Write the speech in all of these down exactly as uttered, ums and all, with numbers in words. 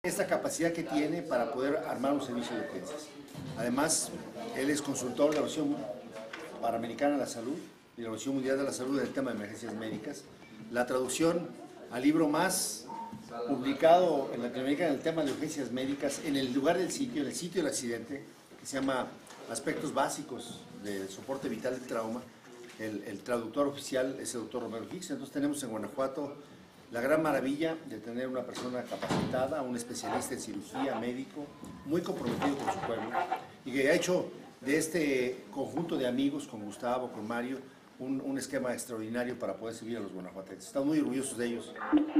esta capacidad que tiene para poder armar un servicio de urgencias. Además, él es consultor de la Organización Panamericana de la Salud y la Organización Mundial de la Salud en el tema de emergencias médicas. La traducción al libro más publicado en Latinoamérica en el tema de urgencias médicas, en el lugar del sitio, en el sitio del accidente, que se llama Aspectos Básicos del Soporte Vital del Trauma. El, el traductor oficial es el doctor Romero Hicks. Entonces tenemos en Guanajuato la gran maravilla de tener una persona capacitada, un especialista en cirugía, médico, muy comprometido con su pueblo, y que ha hecho de este conjunto de amigos, con Gustavo, con Mario, un, un esquema extraordinario para poder servir a los guanajuatenses. Estamos muy orgullosos de ellos.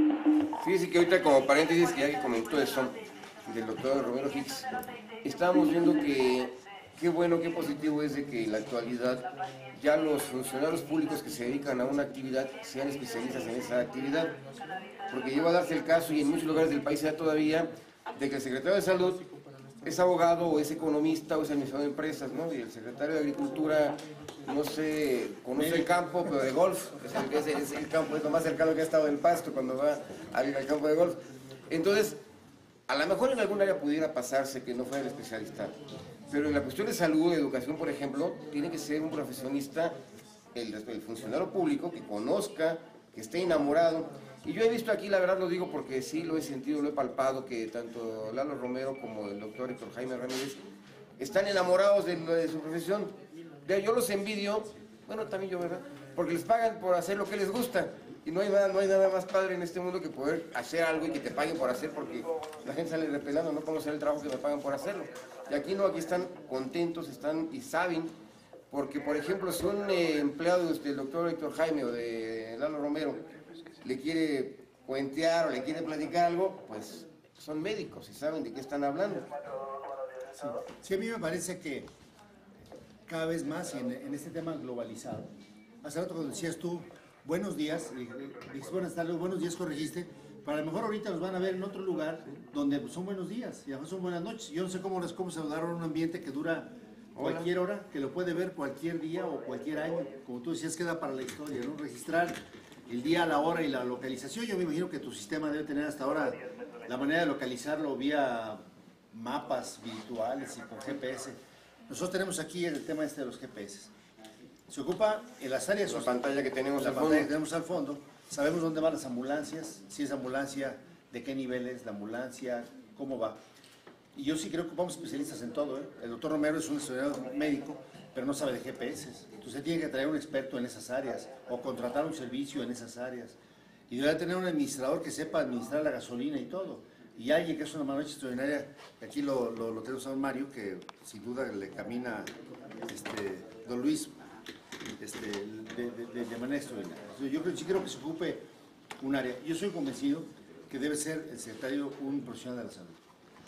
Fíjese que ahorita, como paréntesis, que ya que comentó eso del doctor Romero Hicks, estábamos viendo que qué bueno, qué positivo es de que en la actualidad ya los funcionarios públicos que se dedican a una actividad sean especialistas en esa actividad, porque lleva a darse el caso, y en muchos lugares del país ya todavía, de que el secretario de Salud es abogado o es economista o es administrador de empresas, ¿no? Y el secretario de Agricultura, no sé, conoce el campo, pero de golf, es el, es el, es el campo, es lo más cercano que ha estado en Pasto cuando va al, al campo de golf. Entonces, a lo mejor en algún área pudiera pasarse que no fuera el especialista, pero en la cuestión de salud, de educación, por ejemplo, tiene que ser un profesionista, el, el funcionario público, que conozca, que esté enamorado. Y yo he visto aquí, la verdad lo digo porque sí lo he sentido, lo he palpado, que tanto Lalo Romero como el doctor Héctor Jaime Ramírez están enamorados de, de su profesión. Yo los envidio, bueno, también yo, ¿verdad? Porque les pagan por hacer lo que les gusta. Y no hay nada, no hay nada más padre en este mundo que poder hacer algo y que te paguen por hacer, porque la gente sale repelando, no puedo hacer el trabajo que me pagan por hacerlo. Y aquí no, aquí están contentos, están y saben, porque por ejemplo, si un eh, empleado del doctor Héctor Jaime o de Lalo Romero le quiere cuentear o le quiere platicar algo, pues son médicos y saben de qué están hablando. Sí, sí, a mí me parece que cada vez más en, en este tema globalizado, hace rato cuando decías tú, buenos días, dijiste buenas tardes, buenos días, corregiste, para lo mejor ahorita nos van a ver en otro lugar donde son buenos días y a lo mejor son buenas noches. Yo no sé cómo, cómo saludar en un ambiente que dura cualquier hora, que lo puede ver cualquier día o cualquier año. Como tú decías, queda para la historia, ¿no? Registrar el día, la hora y la localización. Yo me imagino que tu sistema debe tener hasta ahora la manera de localizarlo vía mapas virtuales y por G P S. Nosotros tenemos aquí el tema este de los G P S. Se ocupa en las áreas... La pantalla que tenemos la al pantalla fondo. que tenemos al fondo. Sabemos dónde van las ambulancias, si es ambulancia, de qué nivel es la ambulancia, cómo va. Y yo sí creo que ocupamos especialistas en todo, ¿eh? El doctor Romero es un estudiante médico, pero no sabe de G P S. Entonces tiene que traer un experto en esas áreas o contratar un servicio en esas áreas. Y debe tener un administrador que sepa administrar la gasolina y todo. Y alguien que es una mano extraordinaria, aquí lo, lo, lo tenemos a don Mario, que sin duda le camina este, don Luis este, de, de, de, de manera extraordinaria. Entonces, yo creo, sí creo que se ocupe un área. Yo soy convencido que debe ser el secretario un profesional de la salud,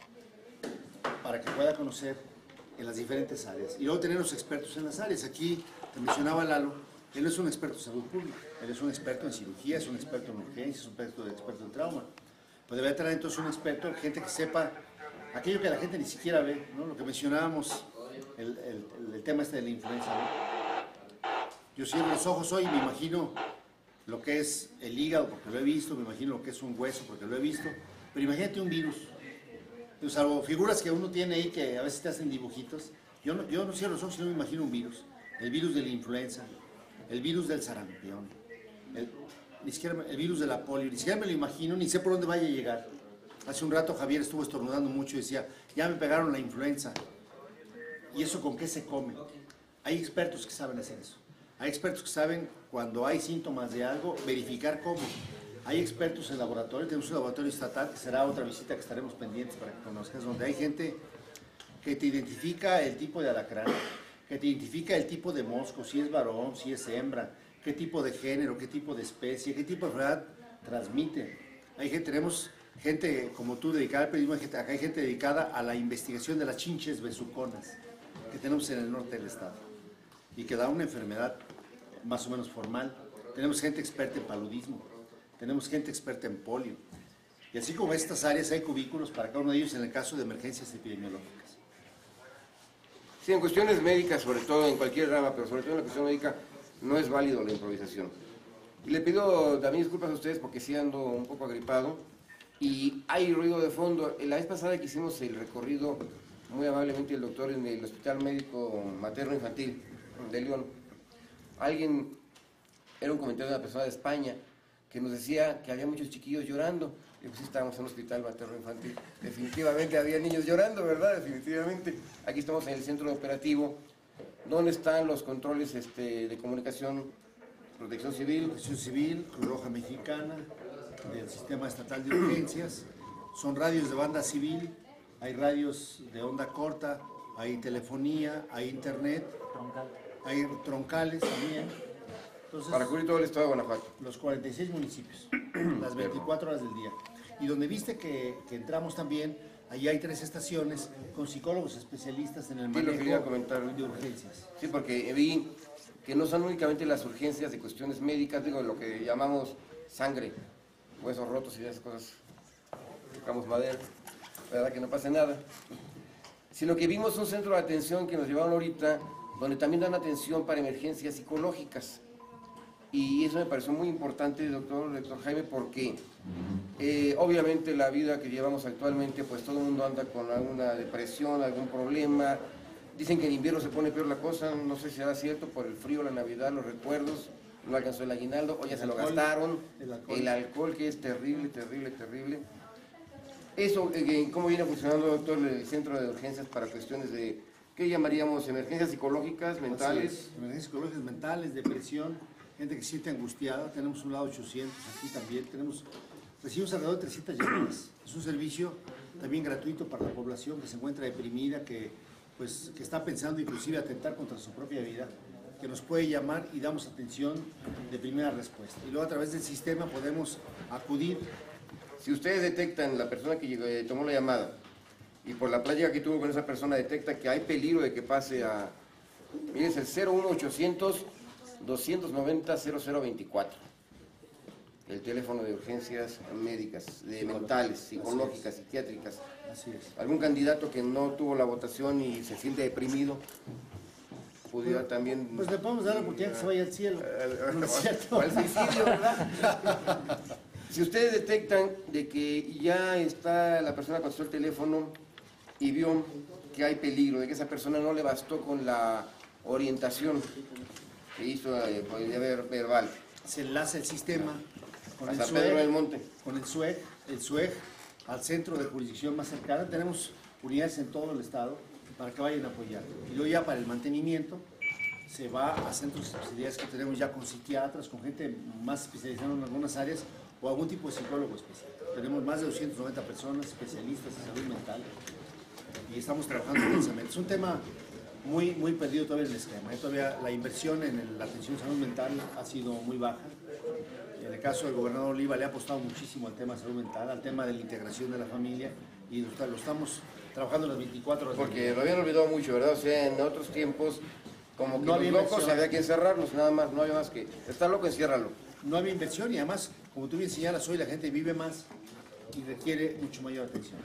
para que pueda conocer en las diferentes áreas. Y luego tener los expertos en las áreas. Aquí te mencionaba Lalo, él no es un experto en salud pública, él es un experto en cirugía, es un experto en urgencias, es un experto, experto en trauma. Pues debe tener entonces un experto, gente que sepa aquello que la gente ni siquiera ve, ¿no? Lo que mencionábamos, el, el, el tema este de la influenza, ¿no? Yo cierro los ojos hoy y me imagino lo que es el hígado, porque lo he visto, me imagino lo que es un hueso, porque lo he visto, pero imagínate un virus. O sea, figuras que uno tiene ahí que a veces te hacen dibujitos. Yo no, yo no cierro los ojos y no me imagino un virus. El virus de la influenza, el virus del sarampión, el, ni siquiera el virus de la polio, ni siquiera me lo imagino, ni sé por dónde vaya a llegar. Hace un rato Javier estuvo estornudando mucho y decía, ya me pegaron la influenza. ¿Y eso con qué se come? Hay expertos que saben hacer eso. Hay expertos que saben, cuando hay síntomas de algo, verificar cómo. Hay expertos en laboratorio, tenemos un laboratorio estatal, que será otra visita que estaremos pendientes para que conozcas, donde hay gente que te identifica el tipo de alacrán, que te identifica el tipo de mosco, si es varón, si es hembra, qué tipo de género, qué tipo de especie, qué tipo de enfermedad transmite. Hay gente, tenemos gente como tú dedicada al periodismo, acá hay gente dedicada a la investigación de las chinches besuconas que tenemos en el norte del estado y que da una enfermedad más o menos formal. Tenemos gente experta en paludismo, tenemos gente experta en polio. Y así como estas áreas hay cubículos para cada uno de ellos en el caso de emergencias epidemiológicas. Sí, en cuestiones médicas, sobre todo en cualquier rama, pero sobre todo en la cuestión médica, no es válido la improvisación. Y le pido también disculpas a ustedes porque sí ando un poco agripado, y hay ruido de fondo. La vez pasada que hicimos el recorrido, muy amablemente el doctor en el Hospital Médico Materno Infantil de León, alguien, era un comentario de una persona de España, que nos decía que había muchos chiquillos llorando. Y pues sí, estábamos en un hospital materno infantil. Definitivamente había niños llorando, ¿verdad? Definitivamente. Aquí estamos en el centro operativo, donde están los controles este, de comunicación, protección civil. Protección Civil, Cruz Roja Mexicana, del Sistema Estatal de Urgencias. Son radios de banda civil, hay radios de onda corta, hay telefonía, hay internet, hay troncales también. Entonces, para cubrir todo el estado de Guanajuato. Los cuarenta y seis municipios, las veinticuatro horas del día. Y donde viste que, que entramos también, allí hay tres estaciones con psicólogos especialistas en el Sí, lo manejo quería comentar. de urgencias. Sí, porque vi que no son únicamente las urgencias de cuestiones médicas, digo, lo que llamamos sangre, huesos rotos y esas cosas, tocamos madera, verdad que no pasa nada, sino que vimos un centro de atención que nos llevaron ahorita, donde también dan atención para emergencias psicológicas. Y eso me pareció muy importante, doctor, doctor Jaime, porque eh, obviamente la vida que llevamos actualmente, pues todo el mundo anda con alguna depresión, algún problema. Dicen que en invierno se pone peor la cosa, no sé si será cierto, por el frío, la Navidad, los recuerdos, no alcanzó el aguinaldo, o ya se lo gastaron, el alcohol. el alcohol que es terrible, terrible, terrible. Eso, eh, ¿cómo viene funcionando, doctor, el centro de urgencias para cuestiones de, ¿qué llamaríamos? Emergencias psicológicas, mentales. Emergencias psicológicas, mentales, depresión, gente que se siente angustiada. Tenemos un lado ochocientos aquí también. Tenemos, recibimos alrededor de trescientas llamadas. Es un servicio también gratuito para la población que se encuentra deprimida, que, pues, que está pensando inclusive atentar contra su propia vida, que nos puede llamar y damos atención de primera respuesta. Y luego a través del sistema podemos acudir. Si ustedes detectan, la persona que llegó, eh, tomó la llamada, y por la plática que tuvo con esa persona detecta que hay peligro de que pase a, mire, es el cero uno ochocientos, doscientos noventa, cero cero veinticuatro, el teléfono de urgencias médicas, de mentales, psicológicas, psiquiátricas. Así es. Algún candidato que no tuvo la votación y se siente deprimido, pudiera también... Pues le podemos dar la oportunidad que se vaya al cielo. ¿No es cierto? O al suicidio, ¿verdad? Si ustedes detectan de que ya está la persona contestó el teléfono y vio que hay peligro, de que esa persona no le bastó con la orientación que hizo, eh, podría haber verbal. Se enlaza el sistema con a el San Pedro del SUEG, Monte. con el SUEG, el SUEG al centro de jurisdicción más cercana. Tenemos unidades en todo el estado para que vayan a apoyar. Y luego ya para el mantenimiento se va a centros especializados que tenemos ya con psiquiatras, con gente más especializada en algunas áreas o algún tipo de psicólogo especial. Tenemos más de doscientas noventa personas especialistas en salud mental y estamos trabajando intensamente. Es un tema muy, muy perdido todavía en el esquema. Todavía la inversión en la atención de salud mental ha sido muy baja. En el caso del gobernador Oliva le ha apostado muchísimo al tema de salud mental, al tema de la integración de la familia y lo, lo estamos trabajando las veinticuatro horas. Porque lo habían olvidado mucho, ¿verdad? O sea, en otros tiempos, como que no los locos había que encerrarlos, nada más, no había más que, está loco, enciérralo. No había inversión y además, como tú bien señalas, hoy la gente vive más y requiere mucho mayor atención.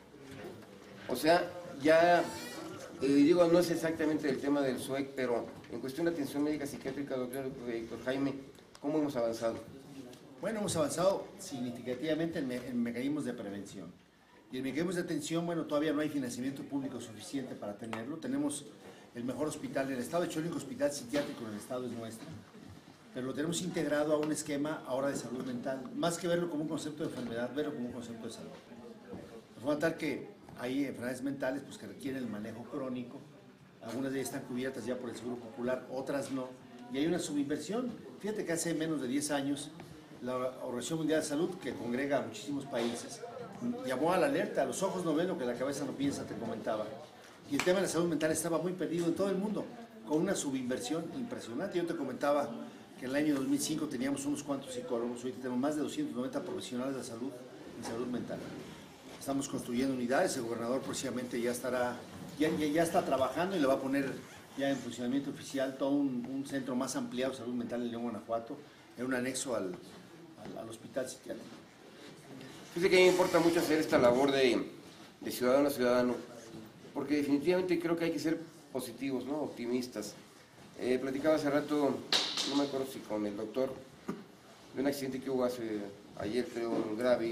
O sea, ya, eh, digo, no es exactamente el tema del SUEC, pero en cuestión de atención médica psiquiátrica, doctor, doctor Jaime, ¿cómo hemos avanzado? Bueno, hemos avanzado significativamente en, me, en mecanismos de prevención. Y en mecanismos de atención, bueno, todavía no hay financiamiento público suficiente para tenerlo. Tenemos el mejor hospital del estado, de hecho el único hospital psiquiátrico en el estado es nuestro, pero lo tenemos integrado a un esquema ahora de salud mental, más que verlo como un concepto de enfermedad, verlo como un concepto de salud. Nos va a notar que hay enfermedades mentales pues, que requieren el manejo crónico, algunas de ellas están cubiertas ya por el Seguro Popular, otras no, y hay una subinversión. Fíjate que hace menos de diez años la Organización Mundial de Salud, que congrega a muchísimos países, llamó a la alerta, los ojos no ven lo que la cabeza no piensa, te comentaba. Y el tema de la salud mental estaba muy perdido en todo el mundo, con una subinversión impresionante. Yo te comentaba que en el año dos mil cinco teníamos unos cuantos psicólogos, hoy tenemos más de doscientos noventa profesionales de la salud en salud mental. Estamos construyendo unidades, el gobernador precisamente ya estará, ya, ya, ya está trabajando y le va a poner ya en funcionamiento oficial todo un, un centro más ampliado de salud mental en León, Guanajuato, en un anexo al, al, al hospital psiquiátrico. Fíjate que a mí me importa mucho hacer esta labor de, de ciudadano a ciudadano, porque definitivamente creo que hay que ser positivos, ¿no? Optimistas. Eh, platicaba hace rato, no me acuerdo si con el doctor, de un accidente que hubo hace, ayer creo, grave,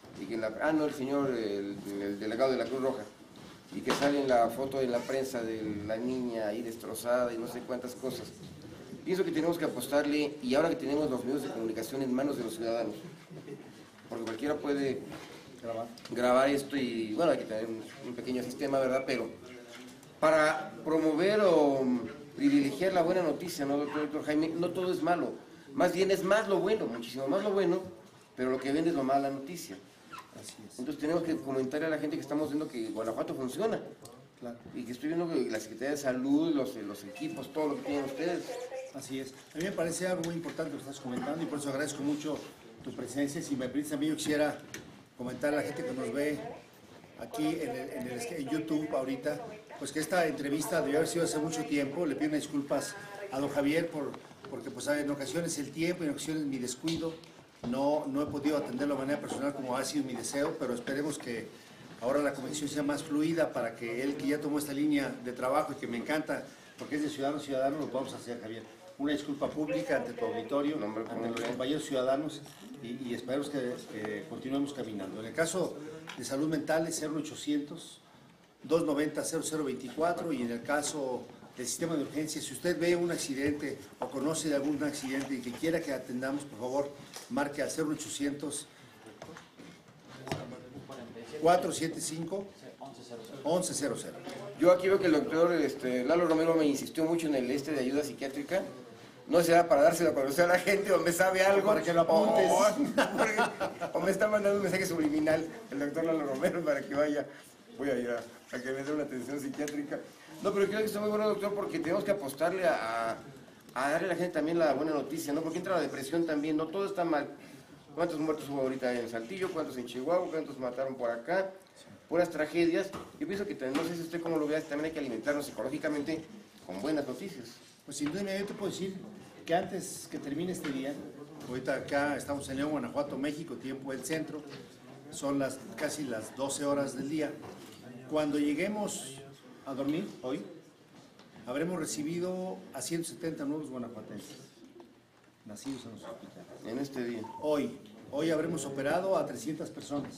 y que la, ah no, el señor, el, el delegado de la Cruz Roja, y que sale en la foto en la prensa de la niña ahí destrozada y no sé cuántas cosas. Pienso que tenemos que apostarle, y ahora que tenemos los medios de comunicación en manos de los ciudadanos, porque cualquiera puede grabar, grabar esto y, bueno, hay que tener un, un pequeño sistema, ¿verdad? Pero para promover o privilegiar la buena noticia, ¿no, doctor, doctor Jaime? No todo es malo, más bien es más lo bueno, muchísimo más lo bueno, pero lo que vende es lo mala noticia. Así es. Entonces tenemos que comentarle a la gente que estamos viendo que Guanajuato funciona. Claro. Y que estoy viendo que la Secretaría de Salud, los, los equipos, todo lo que tienen ustedes. Así es. A mí me parece algo muy importante lo que estás comentando y por eso agradezco mucho tu presencia. Si me permites, a mí yo quisiera comentar a la gente que nos ve aquí en, el, en, el, en YouTube ahorita, pues que esta entrevista debió haber sido hace mucho tiempo. Le pido disculpas a don Javier por, porque pues en ocasiones el tiempo y en ocasiones mi descuido. No, no he podido atenderlo de manera personal como ha sido mi deseo, pero esperemos que ahora la conversación sea más fluida para que él, que ya tomó esta línea de trabajo y que me encanta, porque es de ciudadano a ciudadano, lo podamos hacer, Javier. Una disculpa pública ante tu auditorio, ante los compañeros ciudadanos y, y esperemos que, que continuemos caminando. En el caso de salud mental es cero ochocientos, dos noventa, cero cero veinticuatro y en el caso del sistema de urgencia, si usted ve un accidente o conoce de algún accidente y que quiera que atendamos, por favor, marque al cero ochocientos, cuatrocientos setenta y cinco, once cero cero. Yo aquí veo que el doctor este, Lalo Romero me insistió mucho en el este de ayuda psiquiátrica. No será para dárselo a conocer a la gente o me sabe algo. Para que lo apuntes. O, o me está mandando un mensaje subliminal el doctor Lalo Romero para que vaya. Voy a ir a, a que me dé una atención psiquiátrica. No, pero creo que está muy bueno, doctor, porque tenemos que apostarle a, a darle a la gente también la buena noticia, ¿no? Porque entra la depresión también, no todo está mal. ¿Cuántos muertos hubo ahorita en Saltillo? ¿Cuántos en Chihuahua? ¿Cuántos mataron por acá? Puras tragedias. Yo pienso que, no sé si usted cómo lo vea, también hay que alimentarnos psicológicamente con buenas noticias. Pues sin duda, yo te puedo decir que antes que termine este día, ahorita acá estamos en León, Guanajuato, México, tiempo del centro, son las casi las doce horas del día. Cuando lleguemos a dormir hoy, habremos recibido a ciento setenta nuevos guanajuatenses nacidos en los hospitales. En este día. Hoy, hoy habremos operado a trescientas personas.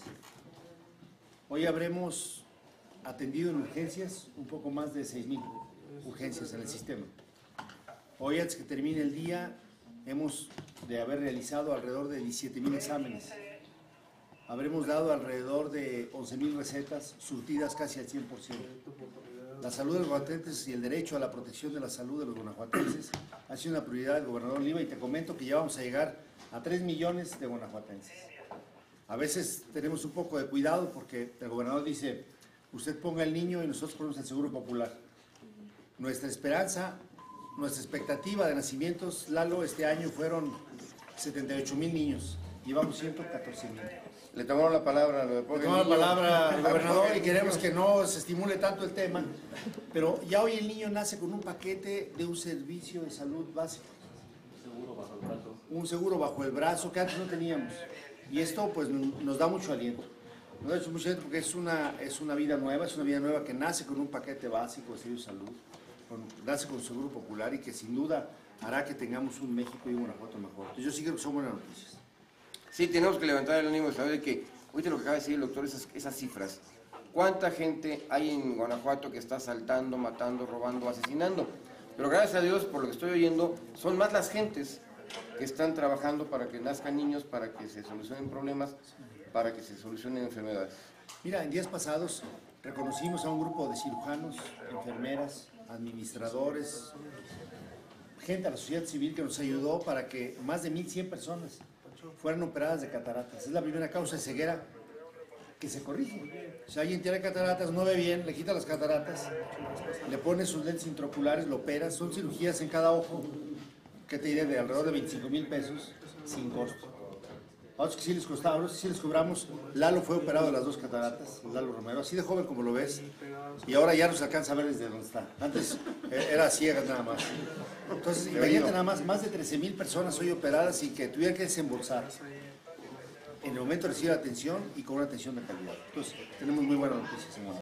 Hoy habremos atendido en urgencias un poco más de seis mil urgencias en el sistema. Hoy, antes que termine el día, hemos de haber realizado alrededor de diecisiete mil exámenes. Habremos dado alrededor de once mil recetas surtidas casi al cien por ciento. La salud de los guanajuatenses y el derecho a la protección de la salud de los guanajuatenses ha sido una prioridad del gobernador Oliva y te comento que ya vamos a llegar a tres millones de guanajuatenses. A veces tenemos un poco de cuidado porque el gobernador dice, usted ponga el niño y nosotros ponemos el seguro popular. Nuestra esperanza, nuestra expectativa de nacimientos, Lalo, este año fueron setenta y ocho mil niños, llevamos ciento catorce mil. Le tomaron la palabra, lo de Le tomaron la palabra al gobernador y queremos que no se estimule tanto el tema, pero ya hoy el niño nace con un paquete de un servicio de salud básico. Seguro bajo el brazo. Un seguro bajo el brazo que antes no teníamos. Y esto pues nos da mucho aliento. Nos da mucho aliento porque es una, es una vida nueva, es una vida nueva que nace con un paquete básico de servicio de salud, con, nace con un seguro popular y que sin duda hará que tengamos un México y un Guanajuato mejor. Entonces yo sí creo que son buenas noticias. Sí, tenemos que levantar el ánimo de saber que, ahorita lo que acaba de decir el doctor, esas, esas cifras. ¿Cuánta gente hay en Guanajuato que está asaltando, matando, robando, asesinando? Pero gracias a Dios, por lo que estoy oyendo, son más las gentes que están trabajando para que nazcan niños, para que se solucionen problemas, para que se solucionen enfermedades. Mira, en días pasados reconocimos a un grupo de cirujanos, enfermeras, administradores, gente de la sociedad civil que nos ayudó para que más de mil cien personas fueran operadas de cataratas. Es la primera causa de ceguera que se corrige. Si alguien tiene cataratas, no ve bien, le quita las cataratas, le pone sus lentes intraoculares, lo opera. Son cirugías en cada ojo, que te diré, de alrededor de veinticinco mil pesos, sin costo. A otros que sí les costaba, a otros que sí les cobramos. Lalo fue operado de las dos cataratas, Lalo Romero, así de joven como lo ves, y ahora ya no se alcanza a ver desde donde está. Antes era ciega nada más. Entonces, imagínate nada más, más de trece mil personas hoy operadas y que tuvieran que desembolsar en el momento de recibir atención y con una atención de calidad. Entonces, tenemos muy buenas noticias, señor.